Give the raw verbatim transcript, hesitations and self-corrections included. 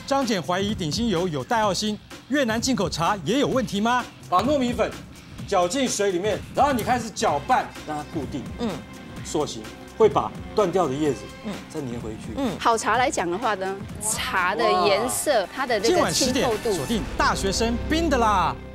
张检怀疑鼎新油有代奥辛，越南进口茶也有问题吗？把糯米粉搅进水里面，然后你开始搅拌，让它固定，嗯，塑形，会把断掉的叶子，嗯，再粘回去。 嗯，好茶来讲的话呢，茶的颜色，它的这个今晚十点清透度， 锁定大学生冰的啦。